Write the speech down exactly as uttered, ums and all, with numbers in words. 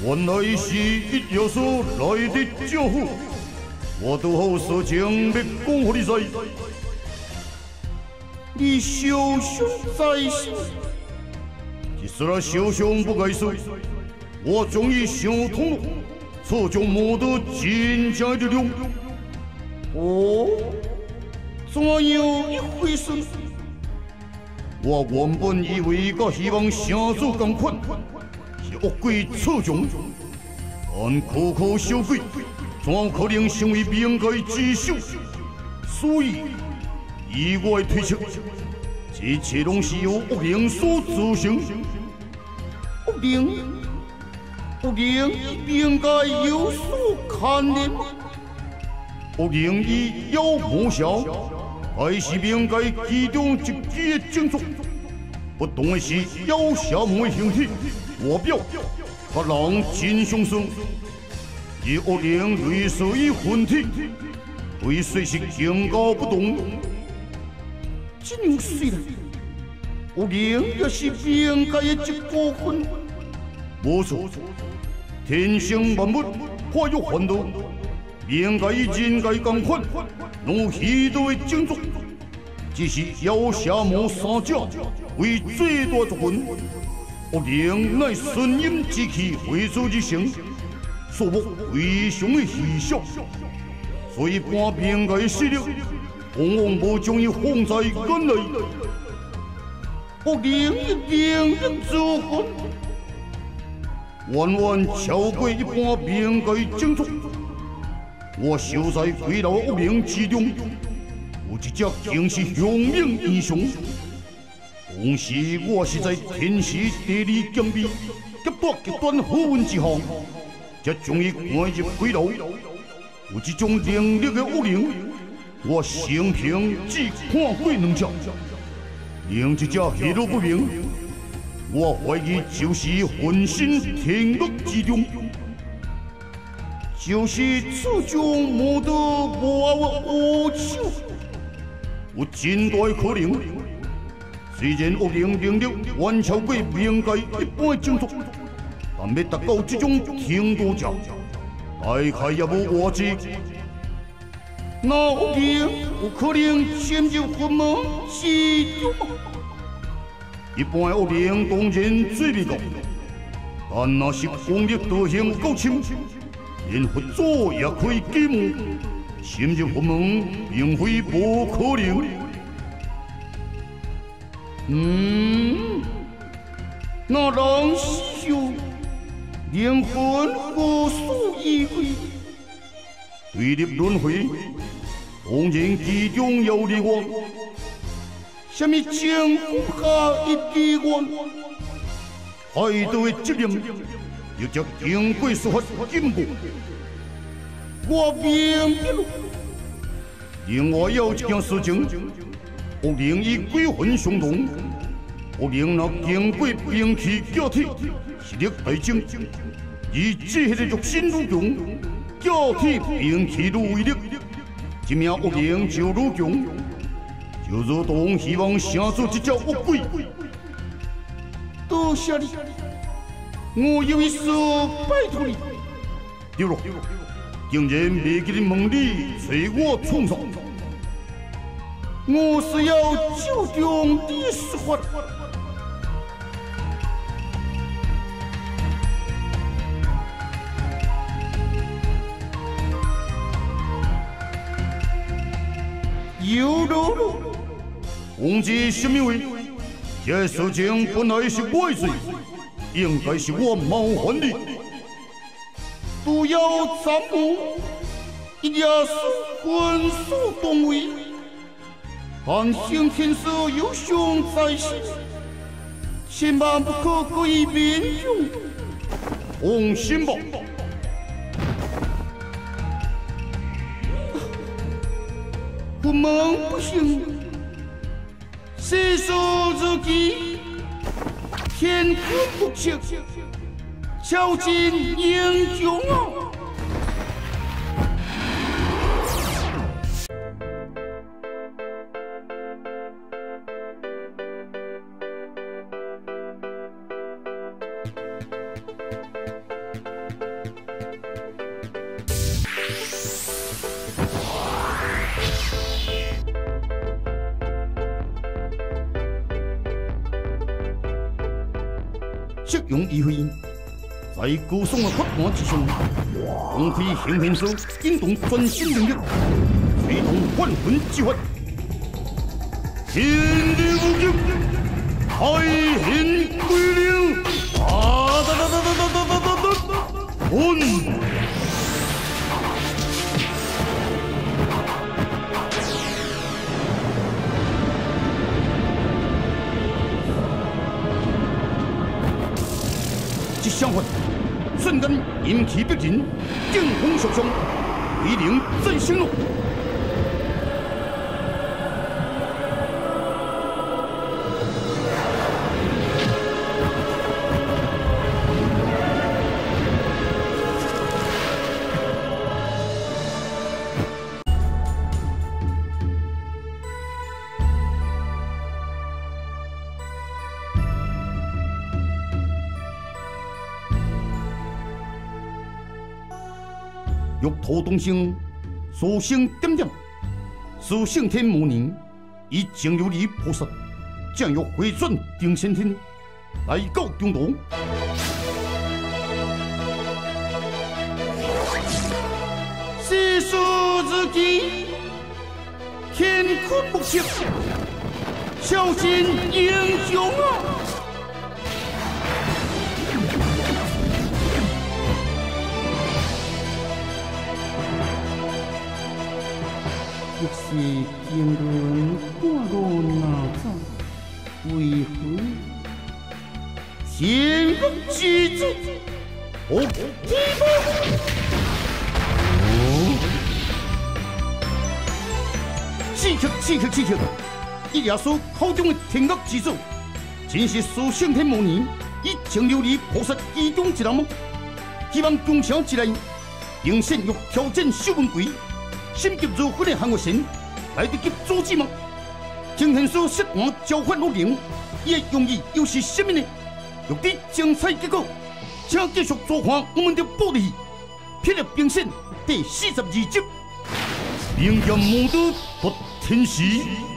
原来是一要素来的政府，我拄好事情要讲互你知。你小兄在先，即使那小兄不该死，我终于想通了，此将谋得真正的力量。哦，怎样一回事？我原本以为甲希望城主同款。 恶鬼刺将，但可可小鬼，怎可能成为冥界之首？所以，以我的推测，这一切拢是由恶灵所造成。恶灵，恶灵与冥界有所牵连。恶灵以妖魔效，还是冥界其中一支的种族。不同的是，妖邪魔的形体。 外表和人真相似，而恶灵类似于魂体，对随时境高不动。这样说来，恶灵也是冥界的一部分。没错，天生万物化育烦恼，冥界与人界同款，拢有许多的种族，只是妖邪魔三者为最大族群。 恶灵乃顺阴之气汇聚而成，数目非常的稀少，所以半边界的势力往往无将伊放在眼内。恶灵的灵力之魂，远远超过一般边界种族。我守在几老恶灵之中，有一只竟是凶猛异常。 同时，我是在天时地利兼备、极大极端好运之下，才将伊赶入鬼牢。有这种能力的恶灵，我生平只看过两只，另一只下落不明。我怀疑就是浑身天恶之中，就是此种魔道无后的恶手，有真大的可能。 虽然恶灵能力远超过冥界一般种族，但要达到这种程度者，大概也无外济。那恶灵有可能潜入魂门之中吗？一般恶灵当然最未够，但若是功力道行够深，连佛祖也可以击魔，潜入魂门并非无可能。 嗯，那人死后灵魂何所依归？对立轮回，当然其中有例外。什么情况下一例外？海盗的责任，又叫经过司法禁锢。我明白了。另外有一件事情。 恶灵与鬼魂相同，恶灵若经过兵器假体，实力大增；而这个肉身愈强，假体兵器愈威力，这名恶灵就愈强。就如同希望城主这只恶鬼，多谢你，我有一事拜托你。对了，竟然未记得问你找我创啥？ 我是要就中的说法。有了，忘记什么话？这事情本来是我的罪，应该是我冒犯你。不要zam我，一定是魂所动为。 但行天师有雄在先，千万不可归民众。放心吧，魂门不行，世俗之机，天可不测，敲尽英雄啊！ 适用议会，在高耸的法案之上，公开行宪书引动全新能力，推动换魂之法，天地无极，太宪归零，啊哒哒哒哒哒哒哒哒哒，混！ 一相反，瞬间引起逼人，惊风肃上，威灵震心咯。玉兔东升，苏醒点点，苏圣天母年，以净琉璃菩萨降玉回转定先天，来到中途。世俗之机，乾坤不息，小心英雄啊！ 若是经纶半路哪吒，为何天恶之子不提防？哦！刺激刺激刺激！伊耶稣口中的天恶之子，真是苏圣天母年以净琉璃菩萨其中一人吗？希望中城之内，应现欲挑战修文贵。 心急如焚的韩国神来得及阻止吗？经宪书释案交换无灵，伊的用意又是什么呢？欲知精彩结果，请继续收看我们的报道。霹雳兵线第四十二集，明剑无刀夺天时。